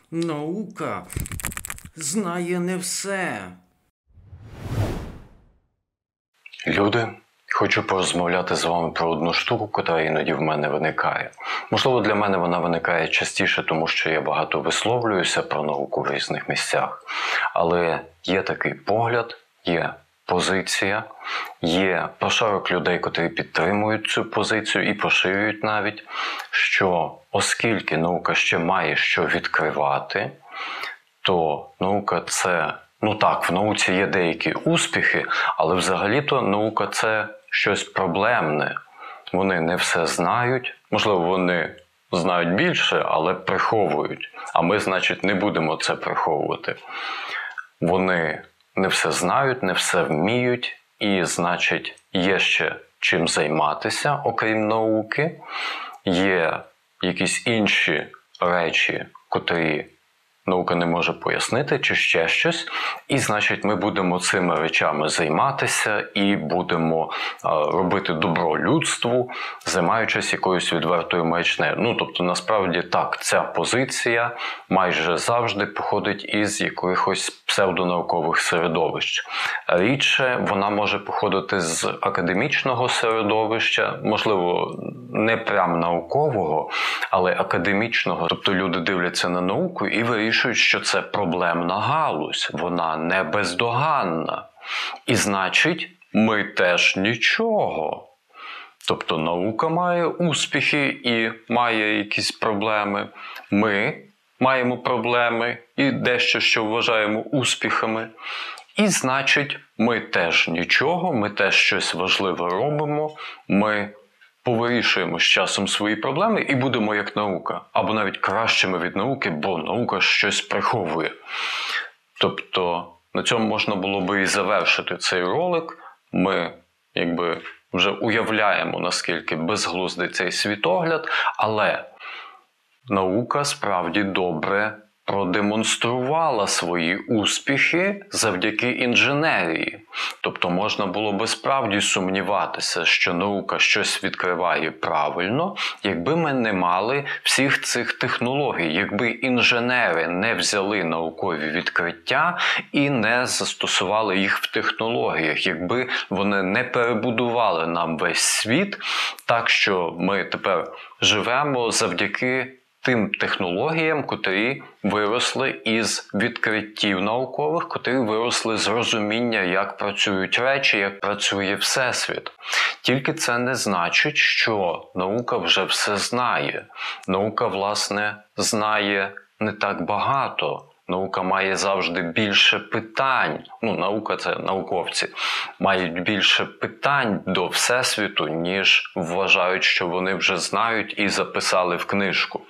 Наука знає не все. Люди, хочу порозмовляти з вами про одну штуку, яка іноді в мене виникає. Можливо, для мене вона виникає частіше, тому що я багато висловлююся про науку в різних місцях. Але є такий погляд, є позиція, є прошарок людей, котрі підтримують цю позицію і поширюють навіть, що оскільки наука ще має що відкривати, то наука це... Ну так, в науці є деякі успіхи, але взагалі-то наука – це щось проблемне. Вони не все знають, можливо, вони знають більше, але приховують. А ми, значить, не будемо це приховувати. Вони не все знають, не все вміють, і, значить, є ще чим займатися, окрім науки. Є якісь інші речі, котрі наука не може пояснити, чи ще щось. І, значить, ми будемо цими речами займатися і будемо робити добро людству, займаючись якоюсь відвертою маячнею. Ну, тобто, насправді, так, ця позиція майже завжди походить із якихось псевдонаукових середовищ. Рідше вона може походити з академічного середовища, можливо, не прям наукового, але академічного. Тобто люди дивляться на науку і вирішують, що це проблемна галузь, вона не бездоганна. І значить, ми теж нічого. Тобто наука має успіхи і має якісь проблеми. Ми маємо проблеми і дещо, що вважаємо успіхами. І значить, ми теж нічого, ми теж щось важливе робимо, ми повирішуємо з часом свої проблеми і будемо як наука. Або навіть кращими від науки, бо наука щось приховує. Тобто, на цьому можна було би і завершити цей ролик. Ми, вже уявляємо, наскільки безглуздий цей світогляд, але наука справді добре продемонструвала свої успіхи завдяки інженерії. Тобто можна було би справді сумніватися, що наука щось відкриває правильно, якби ми не мали всіх цих технологій, якби інженери не взяли наукові відкриття і не застосували їх в технологіях, якби вони не перебудували нам весь світ так, що ми тепер живемо завдяки тим технологіям, котрі виросли із відкриттів наукових, котрі виросли з розуміння, як працюють речі, як працює Всесвіт. Тільки це не значить, що наука вже все знає. Наука, власне, знає не так багато. Наука має завжди більше питань. Наука – це науковці. Мають більше питань до Всесвіту, ніж вважають, що вони вже знають і записали в книжку.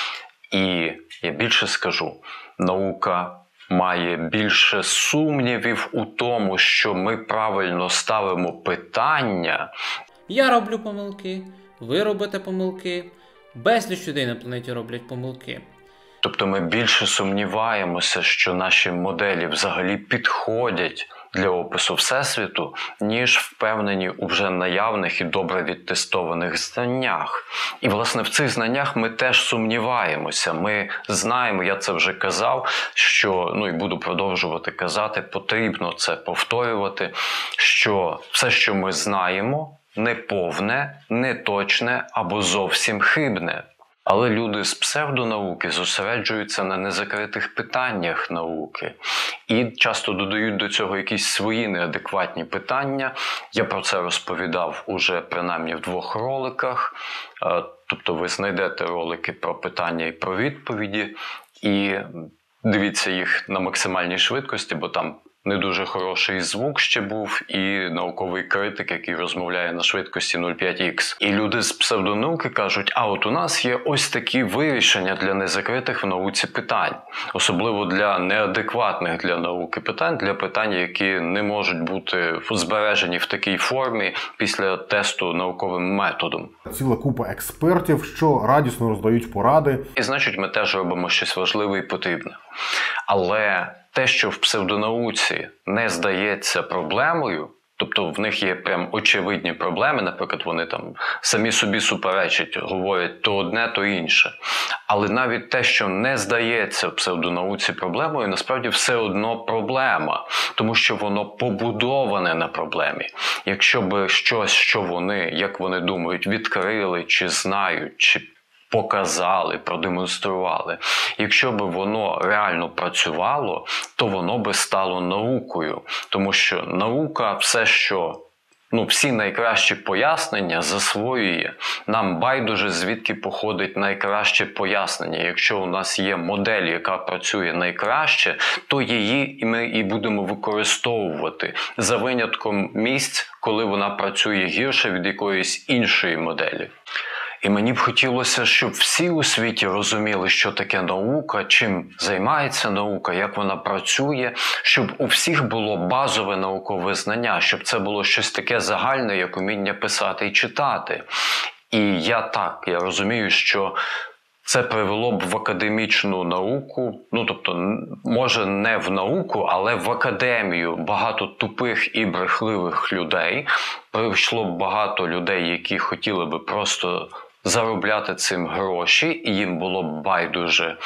І я більше скажу, наука має більше сумнівів у тому, що ми правильно ставимо питання. Я роблю помилки, ви робите помилки, безліч людей на планеті роблять помилки. Тобто ми більше сумніваємося, що наші моделі взагалі підходять для опису Всесвіту, ніж впевнені у вже наявних і добре відтестованих знаннях. І, власне, в цих знаннях ми теж сумніваємося. Ми знаємо, я це вже казав, що, і буду продовжувати казати, потрібно це повторювати, що все, що ми знаємо, неповне, неточне або зовсім хибне. Але люди з псевдонауки зосереджуються на незакритих питаннях науки і часто додають до цього якісь свої неадекватні питання. Я про це розповідав уже принаймні в 2 роликах. Тобто ви знайдете ролики про питання і про відповіді і дивіться їх на максимальній швидкості, бо там не дуже хороший звук ще був і науковий критик, який розмовляє на швидкості 0,5х. І люди з псевдонауки кажуть, а от у нас є ось такі вирішення для незакритих в науці питань. Особливо для неадекватних для науки питань, для питань, які не можуть бути збережені в такій формі після тесту науковим методом. Ціла купа експертів, що радісно роздають поради. І значить, ми теж робимо щось важливе і потрібне. Але те, що в псевдонауці не здається проблемою, Тобто в них є прям очевидні проблеми, наприклад, вони там самі собі суперечать, говорять то одне, то інше. Але навіть те, що не здається в псевдонауці проблемою, насправді все одно проблема, тому що воно побудоване на проблемі. Якщо б щось, що вони, як вони думають, відкрили, чи знають, чи показали, продемонстрували. Якщо б воно реально працювало, то воно би стало наукою. Тому що наука все, що всі найкращі пояснення засвоює. Нам байдуже, звідки походить найкраще пояснення. Якщо у нас є модель, яка працює найкраще, то її ми і будемо використовувати за винятком місць, коли вона працює гірше від якоїсь іншої моделі. І мені б хотілося, щоб всі у світі розуміли, що таке наука, чим займається наука, як вона працює, щоб у всіх було базове наукове знання, щоб це було щось таке загальне, як уміння писати і читати. І я розумію, що це привело б в академічну науку, тобто, може не в науку, але в академію багато тупих і брехливих людей. Прийшло б багато людей, які хотіли би просто заробляти цим гроші, і їм було б байдуже,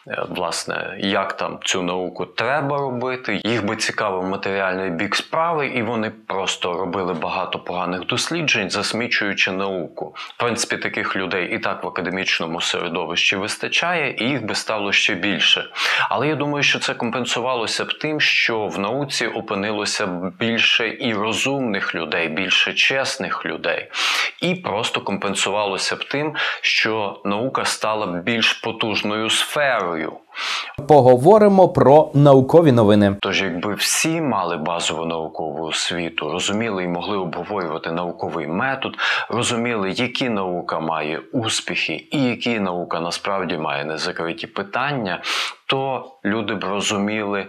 власне, як там цю науку треба робити. Їх би цікавив матеріальний бік справи, і вони просто робили багато поганих досліджень, засмічуючи науку. В принципі, таких людей і так в академічному середовищі вистачає, і їх би стало ще більше. Але я думаю, що це компенсувалося б тим, що в науці опинилося б більше і розумних людей, більше чесних людей. І просто компенсувалося б тим, що наука стала б більш потужною сферою. Поговоримо про наукові новини. Тож, якби всі мали базову наукову освіту, розуміли і могли обговорювати науковий метод, розуміли, які наука має успіхи і які наука насправді має незакриті питання, то люди б розуміли,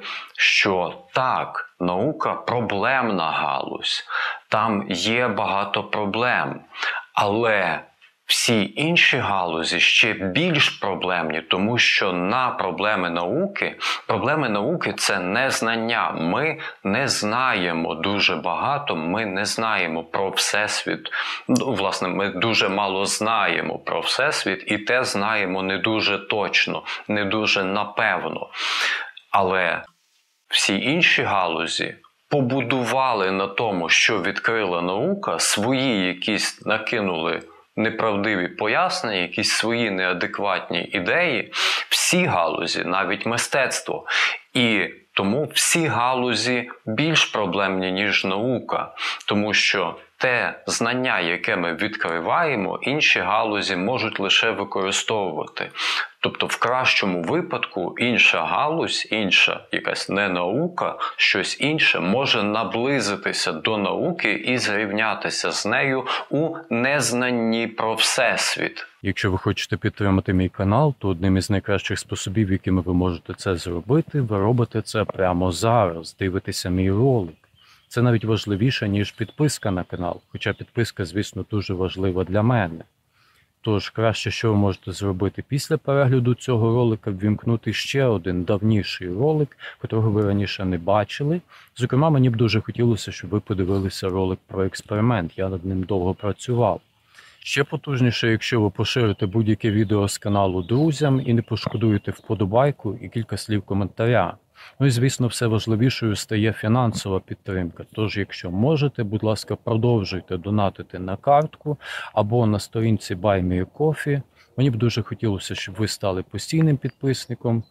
що так, наука – проблемна галузь, там є багато проблем, але всі інші галузі ще більш проблемні, тому що на проблеми науки – це незнання. Ми не знаємо дуже багато, ми не знаємо про Всесвіт. Власне, ми дуже мало знаємо про Всесвіт, і те знаємо не дуже точно, не дуже напевно. Але всі інші галузі побудували на тому, що відкрила наука, свої якісь накинули неправдиві пояснення, якісь свої неадекватні ідеї, всі галузі, навіть мистецтво. І тому всі галузі більш проблемні, ніж наука, тому що те знання, яке ми відкриваємо, інші галузі можуть лише використовувати. Тобто в кращому випадку інша галузь, інша якась не наука, щось інше може наблизитися до науки і зрівнятися з нею у незнанні про Всесвіт. Якщо ви хочете підтримати мій канал, то одним із найкращих способів, якими ви можете це зробити, ви робите це прямо зараз, дивитеся мій ролик. Це навіть важливіше, ніж підписка на канал, хоча підписка, звісно, дуже важлива для мене. Тож, краще, що ви можете зробити після перегляду цього ролика, ввімкнути ще один давніший ролик, котрого ви раніше не бачили. Зокрема, мені б дуже хотілося, щоб ви подивилися ролик про експеримент, я над ним довго працював. Ще потужніше, якщо ви поширите будь-яке відео з каналу друзям і не пошкодуєте вподобайку і кілька слів коментаря. Ну і, звісно, все важливішою стає фінансова підтримка. Тож, якщо можете, будь ласка, продовжуйте донатити на картку або на сторінці Buy Me a Coffee. Мені б дуже хотілося, щоб ви стали постійним підписником.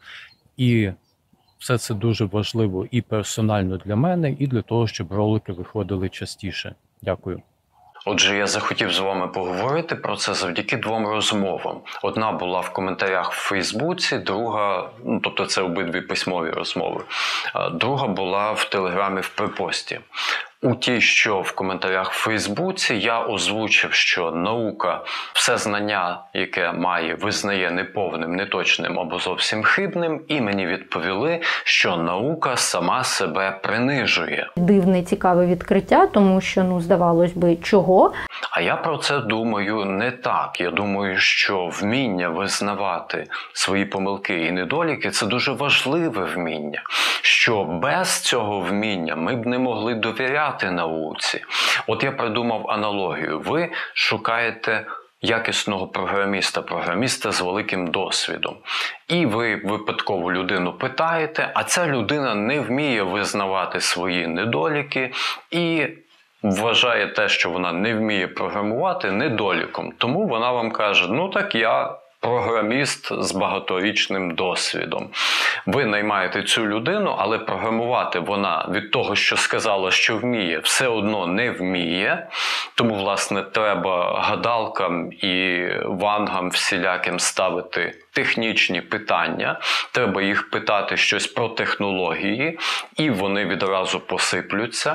І все це дуже важливо і персонально для мене, і для того, щоб ролики виходили частіше. Дякую. Отже, я захотів з вами поговорити про це завдяки двом розмовам. Одна була в коментарях в Фейсбуці, друга, тобто це обидві письмові розмови. Друга була в Телеграмі в припості. У тій, що в коментарях в Фейсбуці, я озвучив, що наука все знання, яке має, визнає неповним, неточним або зовсім хибним, і мені відповіли, що наука сама себе принижує. Дивне, цікаве відкриття, тому що, здавалось би, чого? А я про це думаю не так. Я думаю, що вміння визнавати свої помилки і недоліки – це дуже важливе вміння. що без цього вміння ми б не могли довіряти науці. От я придумав аналогію. Ви шукаєте якісного програміста з великим досвідом. І ви випадкову людину питаєте, а ця людина не вміє визнавати свої недоліки і вважає те, що вона не вміє програмувати, недоліком. Тому вона вам каже, ну так я програміст з багаторічним досвідом. Ви наймаєте цю людину, але програмувати вона від того, що сказала, що вміє, все одно не вміє. Тому, власне, треба гадалкам і вангам всіляким ставити технічні питання. Треба їх питати щось про технології, і вони відразу посиплються.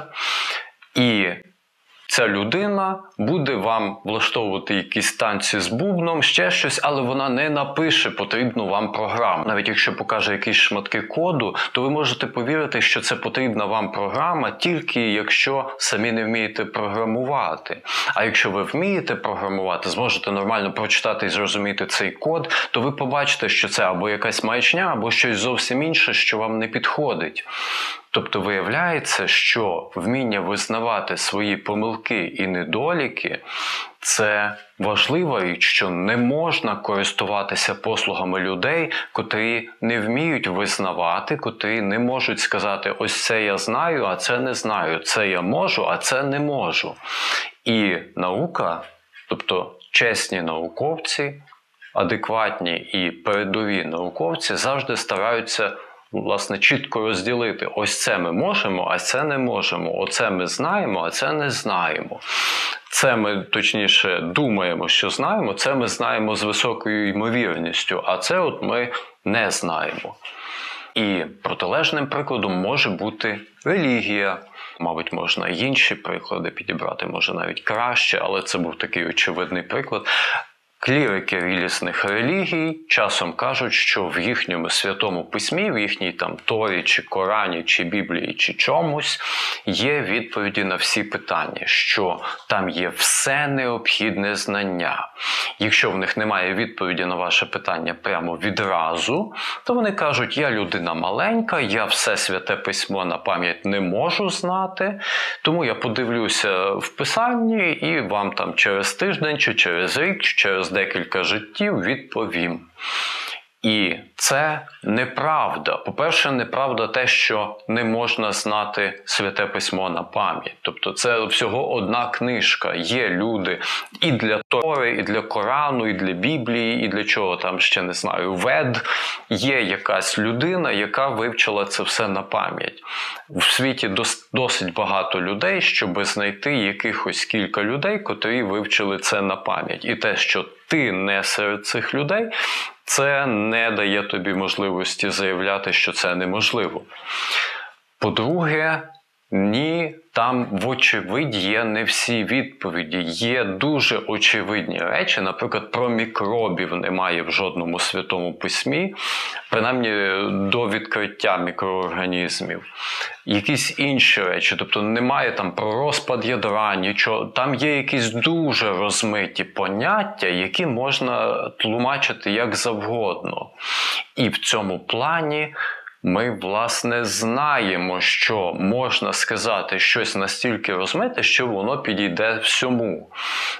І ця людина буде вам влаштовувати якісь танці з бубном, ще щось, але вона не напише потрібну вам програму. Навіть якщо покаже якісь шматки коду, то ви можете повірити, що це потрібна вам програма тільки якщо самі не вмієте програмувати. А якщо ви вмієте програмувати, зможете нормально прочитати і зрозуміти цей код, то ви побачите, що це або якась маячня, або щось зовсім інше, що вам не підходить. Тобто виявляється, що вміння визнавати свої помилки і недоліки – це важлива річ, що не можна користуватися послугами людей, котрі не вміють визнавати, котрі не можуть сказати «ось це я знаю, а це не знаю, це я можу, а це не можу». І наука, тобто чесні науковці, адекватні і передові науковці завжди стараються власне, чітко розділити. Ось це ми можемо, а це не можемо. Оце ми знаємо, а це не знаємо. Це ми, точніше, думаємо, що знаємо, це ми знаємо з високою ймовірністю, а це от ми не знаємо. І протилежним прикладом може бути релігія. Мабуть, можна і інші приклади підібрати, може навіть краще, але це був такий очевидний приклад. Клірики різних релігій часом кажуть, що в їхньому святому письмі, в їхній там Торі, чи Корані, чи Біблії, чи чомусь є відповіді на всі питання, що там є все необхідне знання. Якщо в них немає відповіді на ваше питання прямо відразу, то вони кажуть, я людина маленька, я все святе письмо на пам'ять не можу знати, тому я подивлюся в писанні і вам там через тиждень, чи через рік, чи через декілька життів відповім. І це неправда. По-перше, неправда те, що не можна знати Святе Письмо на пам'ять. Тобто це всього одна книжка. Є люди і для Тори, і для Корану, і для Біблії, і для чого там, ще не знаю, Вед. Є якась людина, яка вивчила це все на пам'ять. В світі досить багато людей, щоб знайти якихось кілька людей, котрі вивчили це на пам'ять. І те, що ти не серед цих людей, це не дає тобі можливості заявляти, що це неможливо. По-друге, ні, там вочевидь є не всі відповіді. Є дуже очевидні речі, наприклад, про мікробів немає в жодному святому письмі, принаймні до відкриття мікроорганізмів. Якісь інші речі, тобто немає там про розпад ядра, нічого. Там є якісь дуже розмиті поняття, які можна тлумачити як завгодно. І в цьому плані ми, власне, знаємо, що можна сказати щось настільки розмите, що воно підійде всьому.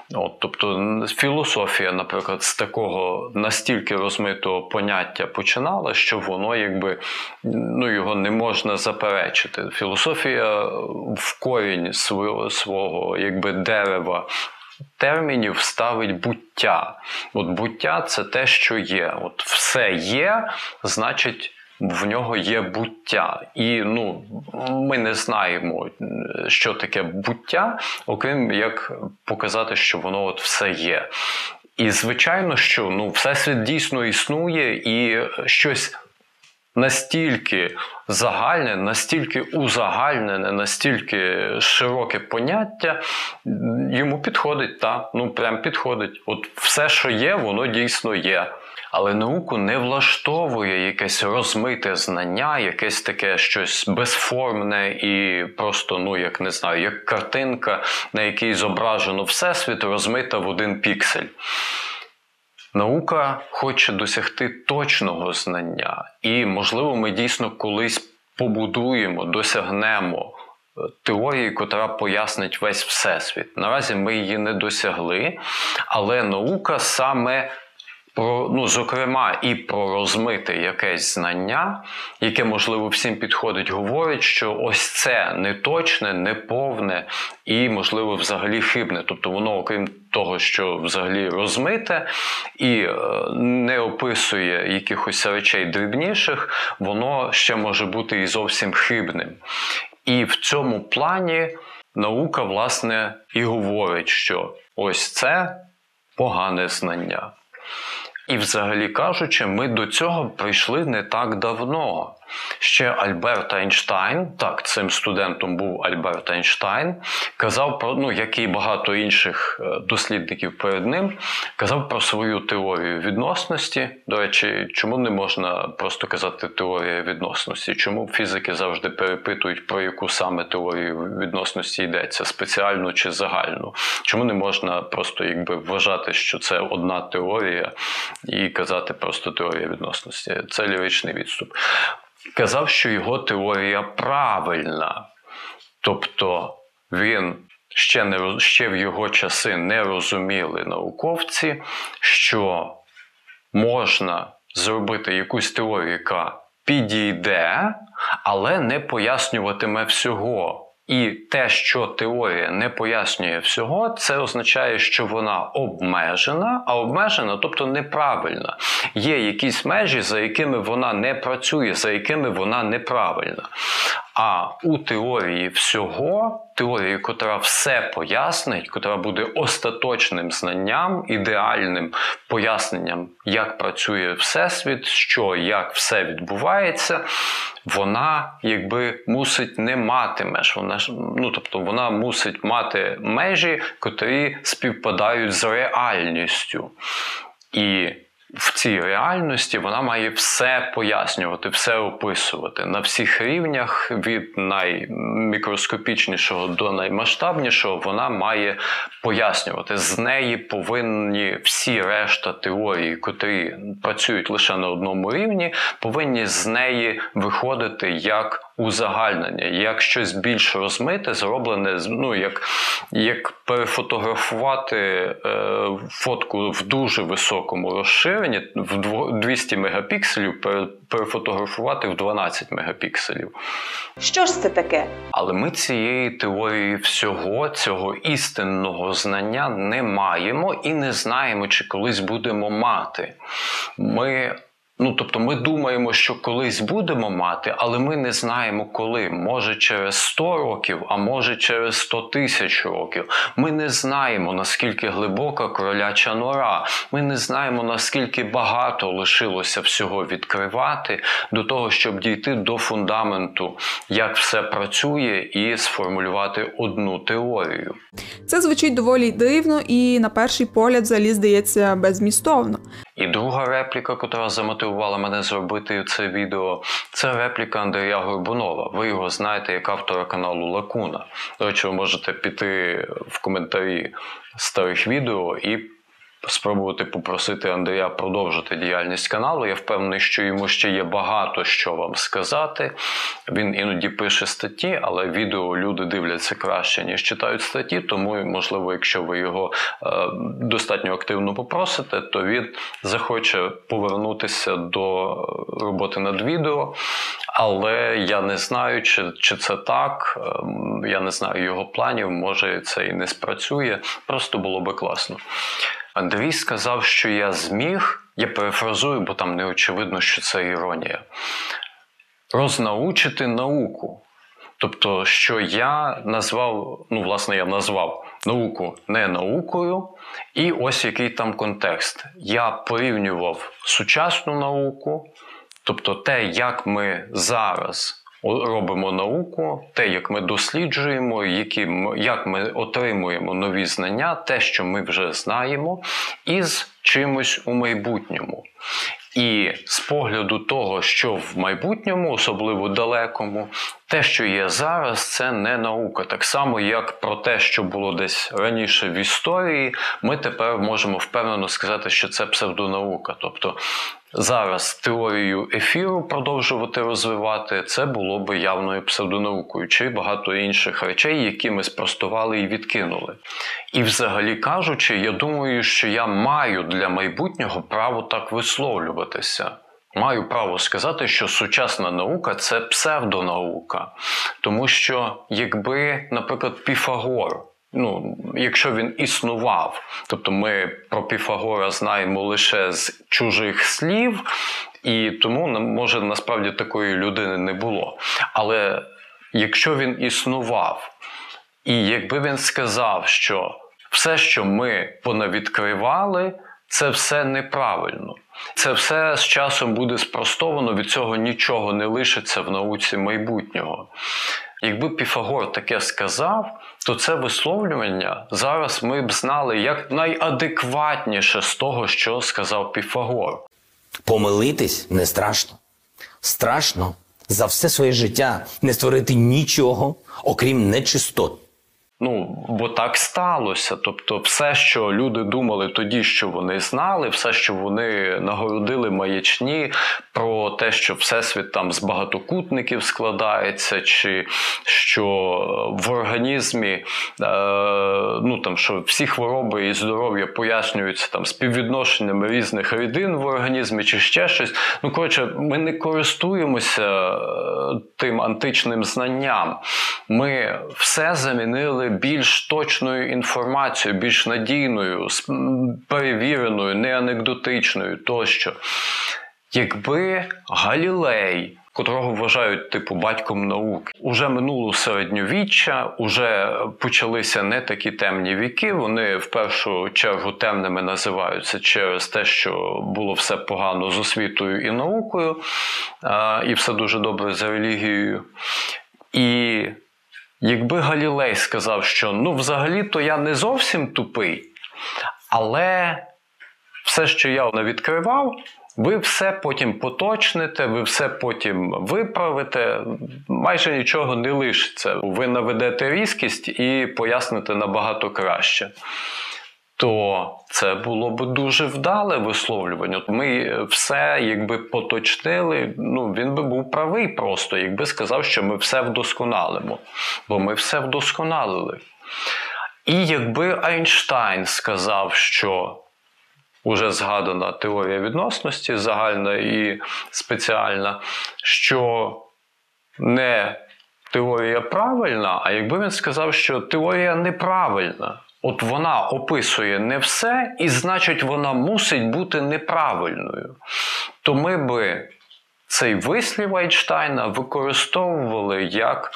Тобто філософія, наприклад, з такого настільки розмитого поняття починала, що воно його не можна заперечити. Філософія в корінь свого дерева термінів ставить буття. Буття – це те, що є. Все є, значить, в нього є буття. І ми не знаємо, що таке буття, окрім як показати, що воно все є. І звичайно, що Всесвіт дійсно існує, і щось настільки загальне, настільки узагальнене, настільки широке поняття йому підходить, прям підходить. Все, що є, воно дійсно є. Але науку не влаштовує якесь розмите знання, якесь таке щось безформне і просто, як картинка, на якій зображено Всесвіт, розмита в один піксель. Наука хоче досягти точного знання. І, можливо, ми дійсно колись побудуємо, досягнемо теорії, котра пояснить весь Всесвіт. Наразі ми її не досягли, але наука саме зокрема, і про розмите якесь знання, яке, можливо, всім підходить, говорить, що ось це неточне, неповне і, можливо, взагалі хибне. Тобто воно, окрім того, що взагалі розмите і не описує якихось речей дрібніших, воно ще може бути і зовсім хибним. І в цьому плані наука, власне, і говорить, що ось це погане знання. І, взагалі кажучи, ми до цього прийшли не так давно. Ще Альберт Ейнштейн, так, цим студентом був Альберт Ейнштейн, казав про, як і багато інших дослідників перед ним, казав про свою теорію відносності. До речі, чому не можна просто казати теорія відносності? Чому фізики завжди перепитують, про яку саме теорію відносності йдеться, спеціальну чи загальну? Чому не можна просто вважати, що це одна теорія і казати просто теорія відносності? Це ліричний відступ. Казав, що його теорія правильна. Тобто він ще в його часи не розуміли науковці, що можна зробити якусь теорію, яка підійде, але не пояснюватиме всього. І те, що теорія не пояснює всього, це означає, що вона обмежена, а обмежена, тобто неправильна. Є якісь межі, за якими вона не працює, за якими вона неправильна. А у теорії всього, теорії, котра все пояснить, котра буде остаточним знанням, ідеальним поясненням, як працює Всесвіт, як все відбувається, вона мусить не мати меж. Вона мусить мати межі, котрі співпадають з реальністю. І в цій реальності вона має все пояснювати, все описувати на всіх рівнях, від наймікроскопічнішого до наймасштабнішого, вона має пояснювати. З неї повинні всі решта теорії, котрі працюють лише на одному рівні, повинні з неї виходити як узагальнення, як щось більш розмите, зроблене, як перефотографувати фотку в дуже високому розширенні, в 200 мегапікселів, перефотографувати в 12 мегапікселів. Що ж це таке? Але ми цієї теорії всього, цього істинного знання не маємо і не знаємо, чи колись будемо мати. Ми думаємо, що колись будемо мати, але ми не знаємо коли. Може через 100 років, а може через 100 тисяч років. Ми не знаємо, наскільки глибока кроляча нора. Ми не знаємо, наскільки багато лишилося всього відкривати до того, щоб дійти до фундаменту, як все працює, і сформулювати одну теорію. Це звучить доволі дивно і, на перший погляд, взагалі здається беззмістовно. І друга репліка, яка замотивувала мене зробити це відео, це репліка Андрія Горбунова. Ви його знаєте як автора каналу Лакуна. До речі, ви можете піти в коментарі старих відео і спробувати попросити Андрія продовжити діяльність каналу. Я впевнений, що йому ще є багато що вам сказати. Він іноді пише статті, але відео люди дивляться краще, ніж читають статті, тому, можливо, якщо ви його достатньо активно попросите, то він захоче повернутися до роботи над відео. Але я не знаю, чи це так, я не знаю його планів, може це і не спрацює, просто було би класно. Андрій сказав, що я зміг, я перефразую, бо там не очевидно, що це іронія, рознаучити науку. Тобто, що я назвав, я назвав науку не наукою, і ось який там контекст. Я порівнював сучасну науку, тобто те, як ми зараз робимо науку, те, як ми досліджуємо, як ми отримуємо нові знання, те, що ми вже знаємо, із чимось у майбутньому. І з погляду того, що в майбутньому, особливо далекому, те, що є зараз, це не наука. Так само, як про те, що було десь раніше в історії, ми тепер можемо впевнено сказати, що це псевдонаука. Тобто зараз теорію ефіру продовжувати розвивати, це було би явною псевдонаукою, чи багато інших речей, які ми спростували і відкинули. І взагалі кажучи, я думаю, що я маю для майбутнього право так висловлюватися. Маю право сказати, що сучасна наука – це псевдонаука. Тому що якби, наприклад, Піфагор, якщо він існував, тобто ми про Піфагора знаємо лише з чужих слів, і тому, може, насправді такої людини не було. Але якщо він існував, і якби він сказав, що все, що ми понавідкривали, це все неправильно. Це все з часом буде спростовано, від цього нічого не лишиться в науці майбутнього. Якби Піфагор таке сказав, то це висловлювання зараз ми б знали як найадекватніше з того, що сказав Піфагор. Помилитись не страшно. Страшно за все своє життя не створити нічого, окрім нечистот. Бо так сталося. Тобто все, що люди думали тоді, що вони знали, все, що вони нагородили маячні про те, що Всесвіт там з багатокутників складається, чи що в організмі, що всі хвороби і здоров'я пояснюються там співвідношеннями різних рідин в організмі, чи ще щось. Ми не користуємося тим античним знанням. Ми все замінили більш точною інформацією, більш надійною, перевіреною, не анекдотичною тощо. Якби Галілей, котрого вважають батьком науки, уже минуло середньовіччя, уже почалися не такі темні віки, вони в першу чергу темними називаються через те, що було все погано з освітою і наукою, і все дуже добре з релігією. І якби Галілей сказав, що взагалі-то я не зовсім тупий, але все, що я навідкривав, ви все потім поточните, ви все потім виправите, майже нічого не лишиться. Ви наведете різкість і поясните набагато краще. То це було б дуже вдале висловлювання. Ми все, якби поточнили, він би був правий просто, якби сказав, що ми все вдосконалимо. Бо ми все вдосконалили. І якби Ейнштейн сказав, що уже згадана теорія відносності, загальна і спеціальна, що не теорія правильна, а якби він сказав, що теорія неправильна. От вона описує не все, і значить вона мусить бути неправильною. То ми би цей вислів Ейнштейна використовували як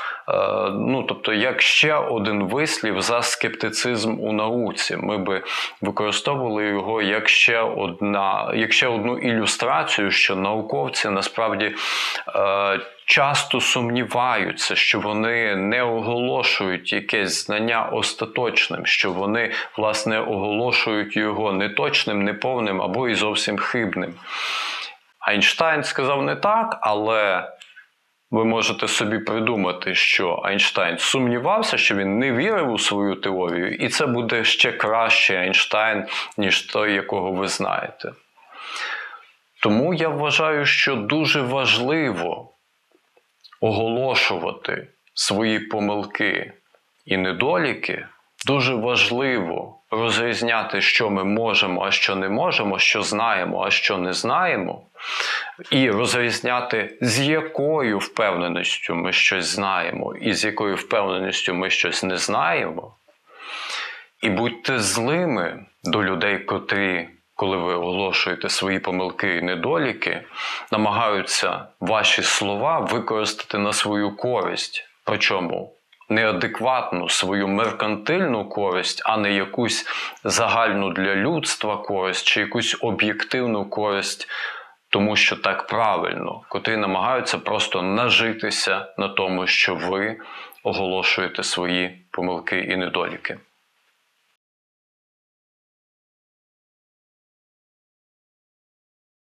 ще один вислів за скептицизм у науці. Ми би використовували його як ще одну ілюстрацію, що науковці насправді часто сумніваються, що вони не оголошують якесь знання остаточним, що вони, власне, оголошують його неточним, неповним або і зовсім хибним. Ейнштейн сказав не так, але ви можете собі придумати, що Ейнштейн сумнівався, що він не вірив у свою теорію, і це буде ще кращий Ейнштейн, ніж той, якого ви знаєте. Тому я вважаю, що дуже важливо оголошувати свої помилки і недоліки, дуже важливо розрізняти, що ми можемо, а що не можемо, що знаємо, а що не знаємо, і розрізняти, з якою впевненістю ми щось знаємо і з якою впевненістю ми щось не знаємо. І будьте злими до людей, котрі, коли ви оголошуєте свої помилки і недоліки, намагаються ваші слова використати на свою користь, причому неадекватну свою меркантильну користь, а не якусь загальну для людства користь чи якусь об'єктивну користь, тому що так правильно, котрі намагаються просто нажитися на тому, що ви оголошуєте свої помилки і недоліки.